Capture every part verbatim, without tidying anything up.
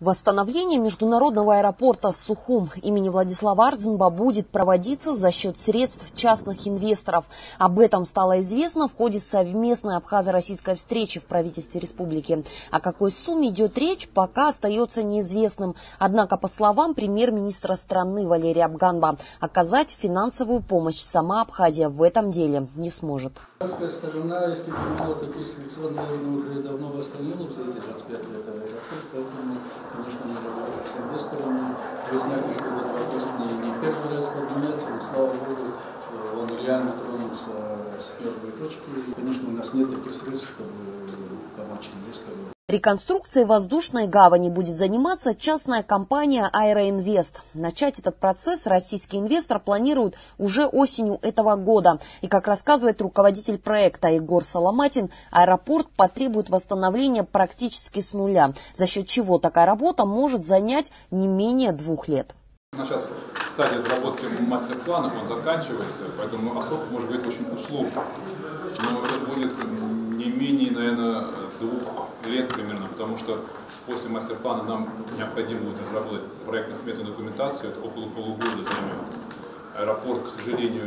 Восстановление международного аэропорта Сухум имени Владислава Ардзинба будет проводиться за счет средств частных инвесторов. Об этом стало известно в ходе совместной абхазо-российской встречи в правительстве республики. О какой сумме идет речь, пока остается неизвестным. Однако, по словам премьер-министра страны Валерия Абганба, оказать финансовую помощь сама Абхазия в этом деле не сможет. Абхазская сторона, если принимала такие средства, наверное, уже давно восстановила за эти двадцать пять лет аэропорт, поэтому, конечно, надо работать с инвесторами. Вы знаете, что этот вопрос не, не первый раз поднимается, но, слава богу, он реально тронулся с первой точки. Конечно, у нас нет таких средств, чтобы помочь инвестору. Реконструкцией воздушной гавани будет заниматься частная компания «Аэроинвест». Начать этот процесс российский инвестор планирует уже осенью этого года. И, как рассказывает руководитель проекта Егор Соломатин, аэропорт потребует восстановления практически с нуля, за счет чего такая работа может занять не менее двух лет. У нас сейчас стадия разработки мастер-планов, он заканчивается, поэтому срок может быть очень условный. Но это будет не менее, наверное, двух лет примерно, потому что после мастер-плана нам необходимо будет разработать проектно-сметную документацию, это около полугода займет. Аэропорт, к сожалению,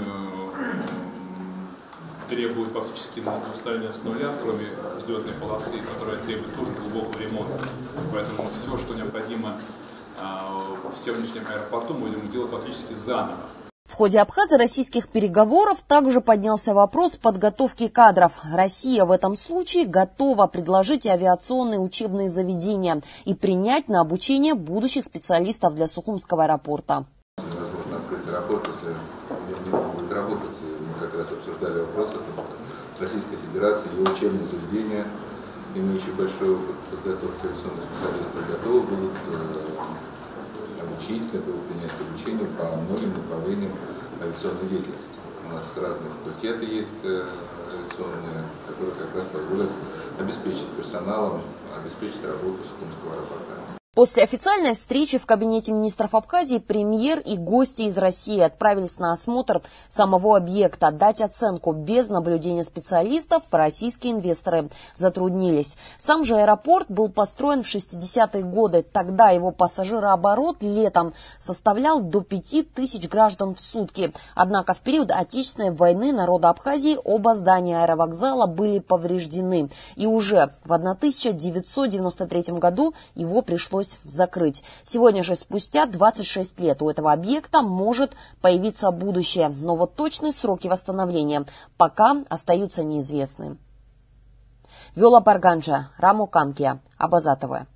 требует фактически восстановления с нуля, кроме взлетной полосы, которая требует тоже глубокого ремонта. Поэтому все, что необходимо в сегодняшнем аэропорту, мы будем делать фактически заново. В ходе абхазо-российских переговоров также поднялся вопрос подготовки кадров. Россия в этом случае готова предложить авиационные учебные заведения и принять на обучение будущих специалистов для Сухумского аэропорта. Невозможно открыть аэропорт, если не будет работать. Мы как раз обсуждали вопрос о Российской Федерации, ее учебные заведения, имеющие большой опыт подготовки авиационных специалистов, готовы будут обучить, готовы принять обучение по многим направлениям авиационной деятельности. У нас разные факультеты есть авиационные, которые как раз позволят обеспечить персоналом, обеспечить работу Сухумского аэропорта. После официальной встречи в кабинете министров Абхазии премьер и гости из России отправились на осмотр самого объекта. Дать оценку без наблюдения специалистов российские инвесторы затруднились. Сам же аэропорт был построен в шестидесятые годы. Тогда его пассажирооборот летом составлял до пяти тысяч граждан в сутки. Однако в период Отечественной войны народа Абхазии оба здания аэровокзала были повреждены. И уже в тысяча девятьсот девяносто третьем году его пришлось закрыть. Сегодня же, спустя двадцать шесть лет, у этого объекта может появиться будущее. Но вот точные сроки восстановления пока остаются неизвестны. Виола Барганджа, Рамо Камкия, Абаза тэ вэ.